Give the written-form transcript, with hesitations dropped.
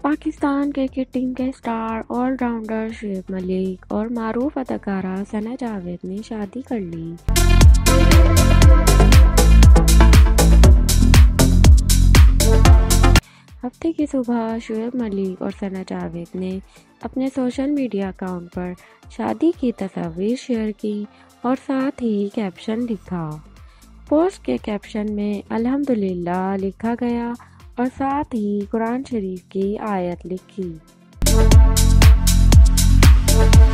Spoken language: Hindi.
पाकिस्तान क्रिकेट टीम के स्टार ऑलराउंडर शुएब मलिक और मारूफ अदाकारा सना जावेद ने शादी कर ली। हफ्ते की सुबह शुएब मलिक और सना जावेद ने अपने सोशल मीडिया अकाउंट पर शादी की तस्वीर शेयर की और साथ ही कैप्शन लिखा। पोस्ट के कैप्शन में अल्हम्दुलिल्लाह लिखा गया और साथ ही कुरान शरीफ की आयत लिखी।